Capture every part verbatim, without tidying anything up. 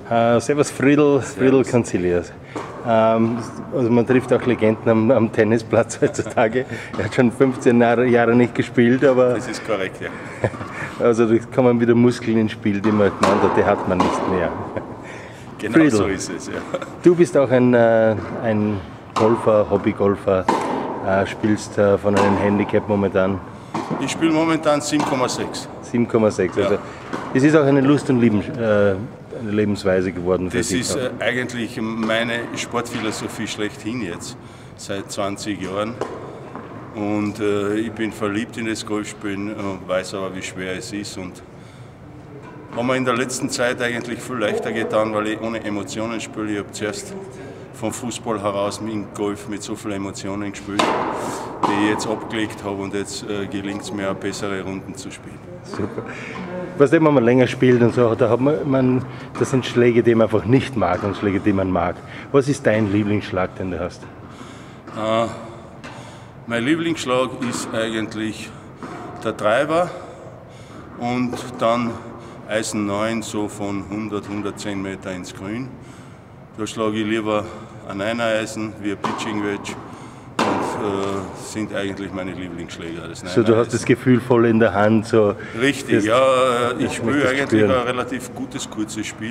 Uh, servus Friedl, Friedl Concilias. Ähm, also man trifft auch Legenden am, am Tennisplatz heutzutage. Er hat schon fünfzehn Jahre, Jahre nicht gespielt, aber... Das ist korrekt, ja. Also da kommen wieder Muskeln ins Spiel, die man hat, die hat man nicht mehr. Genau Friedl, so ist es, ja. Du bist auch ein, äh, ein Golfer, Hobbygolfer, äh, spielst äh, von einem Handicap momentan. Ich spiele momentan sieben Komma sechs. sieben Komma sechs, Ja. also es ist auch eine Lust und Leben, äh, eine Lebensweise geworden für Das dich. ist äh, eigentlich meine Sportphilosophie schlechthin jetzt, seit zwanzig Jahren. Und äh, ich bin verliebt in das Golfspielen, äh, weiß aber, wie schwer es ist. Und haben mir in der letzten Zeit eigentlich viel leichter getan, weil ich ohne Emotionen spiele. Ich habe zuerst vom Fußball heraus mit Golf mit so vielen Emotionen gespielt, die ich jetzt abgelegt habe, und jetzt äh, gelingt es mir, bessere Runden zu spielen. Super. Was wenn man länger spielt und so, da hat man, man, das sind Schläge, die man einfach nicht mag und Schläge, die man mag. Was ist dein Lieblingsschlag, den du hast? Äh, mein Lieblingsschlag ist eigentlich der Driver und dann Eisen neun, so von hundert, hundertzehn Meter ins Grün. Da schlage ich lieber ein Einereisen wie ein Pitching Wedge und äh, sind eigentlich meine Lieblingsschläger. Das So, du hast das Gefühl voll in der Hand. So Richtig, ja, ich spiele eigentlich spüren. ein relativ gutes, kurzes Spiel.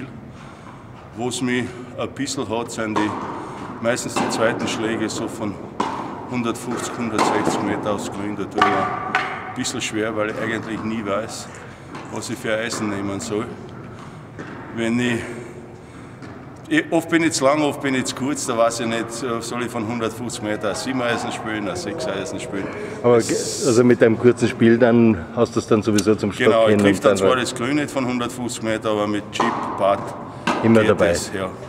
Wo es mich ein bisschen hat, sind die, meistens die zweiten Schläge so von hundertfünfzig, hundertsechzig Meter aufs Grün. Da tue ich ein bisschen schwer, weil ich eigentlich nie weiß, was ich für Eisen nehmen soll. Wenn ich, ich, oft bin ich zu lang, oft bin ich zu kurz, da weiß ich nicht, soll ich von hundertfünfzig Meter ein sieben Eisen spielen, ein sechs Eisen spielen. Aber also mit deinem kurzen Spiel, dann hast du es dann sowieso zum Stock Genau, ich hin. trifft dann und zwar das Grün nicht von hundertfünfzig Meter, aber mit Chip, Putt immer geht dabei. das, ja.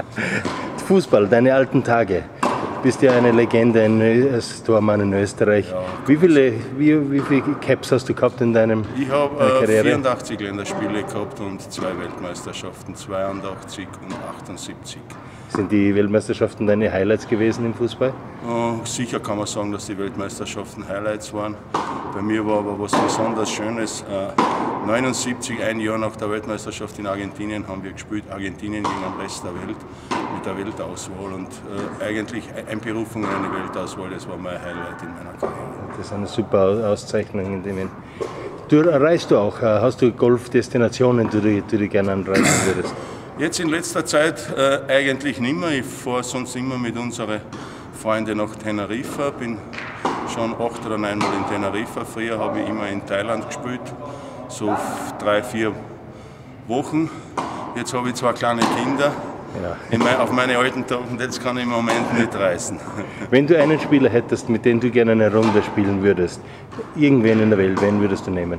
Fußball, deine alten Tage. Du bist ja eine Legende in, als Tormann in Österreich. Ja. Wie viele, wie, wie viele Caps hast du gehabt in deinem Ich habe deiner äh, Karriere? vierundachtzig Länderspiele gehabt und zwei Weltmeisterschaften, zweiundachtzig und achtundsiebzig. Sind die Weltmeisterschaften deine Highlights gewesen im Fußball? Äh, sicher kann man sagen, dass die Weltmeisterschaften Highlights waren. Bei mir war aber was besonders Schönes. Äh, neunundsiebzig, ein Jahr nach der Weltmeisterschaft in Argentinien, haben wir gespielt. Argentinien gegen den Rest der Welt mit der Weltauswahl. Und äh, eigentlich Einberufung in eine Weltauswahl, das war mein Highlight in meiner Karriere. Das ist eine super Auszeichnung. In dem du reist du auch? Hast du Golfdestinationen, die du, die du gerne anreisen würdest? Jetzt in letzter Zeit äh, eigentlich nicht mehr. Ich fahre sonst immer mit unseren Freunden nach Teneriffa. Bin schon acht oder neunmal in Teneriffa. Früher habe ich immer in Thailand gespielt, so drei, vier Wochen. Jetzt habe ich zwei kleine Kinder. Ja. In mein, auf meine alten Tage, und jetzt kann ich im Moment nicht reisen. Wenn du einen Spieler hättest, mit dem du gerne eine Runde spielen würdest, irgendwen in der Welt, wen würdest du nehmen?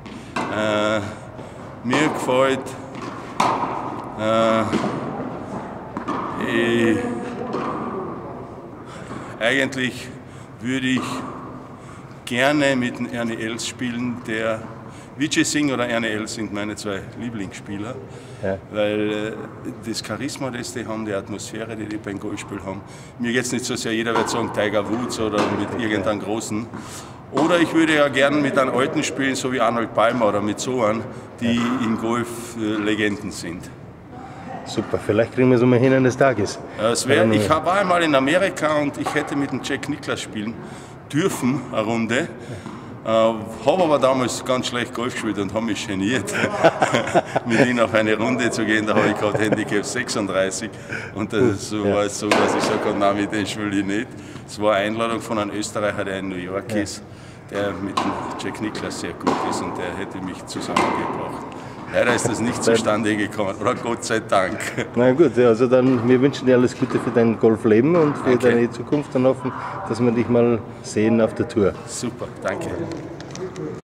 Äh, mir gefällt äh, ich, eigentlich würde ich gerne mit dem Ernie Els spielen, der Vijay Singh oder Ernie Els sind meine zwei Lieblingsspieler, ja. Weil äh, das Charisma, das die haben, die Atmosphäre, die die beim Golfspiel haben. Mir geht es nicht so sehr, jeder wird sagen Tiger Woods oder mit irgendeinem Großen. Oder ich würde ja gerne mit einem Alten spielen, so wie Arnold Palmer oder mit so einem, die im Golf äh, Legenden sind. Super, vielleicht kriegen wir es mal hin eines Tages. Es wär, ich war einmal in Amerika und ich hätte mit dem Jack Nicklaus spielen dürfen, eine Runde. Äh, habe aber damals ganz schlecht Golf gespielt und habe mich geniert, mit ihm auf eine Runde zu gehen. Da habe ich gerade Handicap sechsunddreißig und das uh, war ja. so, dass ich gesagt habe, nein, mit dem spiele ich nicht. Es war eine Einladung von einem Österreicher, der in New York ja. ist, der mit dem Jack Nicklaus sehr gut ist und der hätte mich zusammengebracht. Leider ist das nicht zustande gekommen, oder Gott sei Dank. Na gut, also dann, wir wünschen dir alles Gute für dein Golfleben und für danke. Deine Zukunft und hoffen, dass wir dich mal sehen auf der Tour. Super, danke.